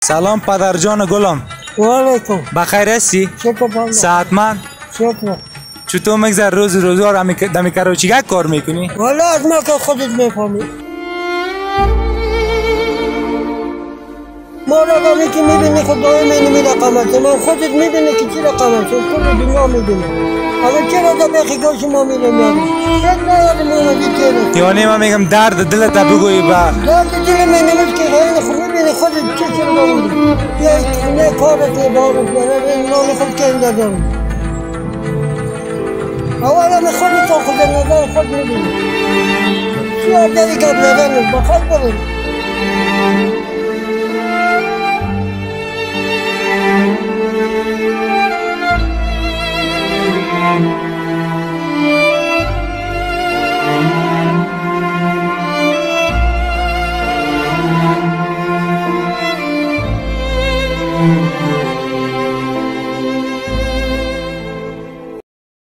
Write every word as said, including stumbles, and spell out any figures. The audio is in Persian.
سلام پدر جان گلم. و علیکم. بخیر هستی؟ شکر بالله. صحتمند؟ شکر. چطور میگذر روز روزگار دمی کراچیگه کار میکنی؟ والا از ما که خودت میفهمی. ما رقمی که میبینی خود دائم اینمی رقم هست. من خودت میبینی که چی رقم هست. کل دنیا میبینی. اما چرا در بخی گوش ما میرم یادی؟ شد نیادم اومدی چرا؟ یعنی من میگم درد دلت بگویی با درد دل من نمید که غیر خود میبینی خودت چی چرا نمودی؟ یا خونه کارت نبارت برای نام خود که این دارم. اولا من خودت تا خود نظر خود میبینی. چی آدمی که بردنم بخواد برم.